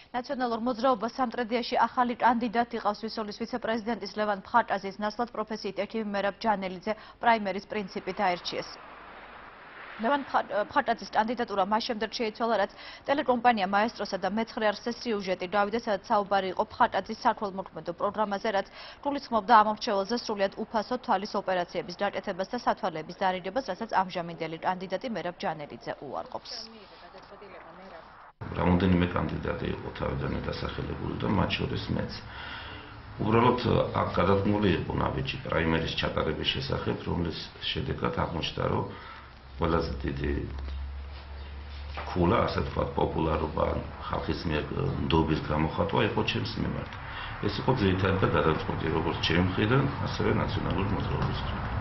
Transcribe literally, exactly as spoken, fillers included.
ნაციონალურ მოძრაობას სამტრედიაში ახალი კანდიდატი ყავს ვისოლის ვიცე-პრეზიდენტის ლევან ფხატაძის ნაცვლად პროფესიით ერთი მერაბ ჯანელიძე პრაიმერის პრინციპით აირჩიეს. ლევან ფხატაძის კანდიდატურა მას შემდეგ შეიცვალა, რაც ტელეკომპანია მაესტროსა და მეცხრე არსზე სიუჟეტი გავიდა, სადაც საუბარი იყო ფხატაძის საქველმოქმედო პროგრამაზე, რაც გულისხმობდა ამორჩეველზე სრულიად უფასო თვალის ოპერაციების გაკეთებას და სათვალეების დარიგებას, რასაც ამჟამინდელი კანდიდატი მერაბ ჯანელიძე უარყოფს. Რამდენიმე კანდიდატი იყო თავიდანვე დასახელებული და მათ შორის მეც. უბრალოდ აქ გადადგმული იყო ნაბიჯი პრაიმერის ჩატარების შესახებ, რომლის შედეგად აღმოჩნდა, რომ ყველაზე დიდი ქულა, ასე ვთქვათ, პოპულარობა ხალხის მიერ ნდობის გამოხატვა იყო ჩემს მიმართ. ეს იყო ძირითადად გადაწყვეტილი როგორც ჩემი მხრიდან, ასევე ნაციონალური მოძრაობის მხრიდან.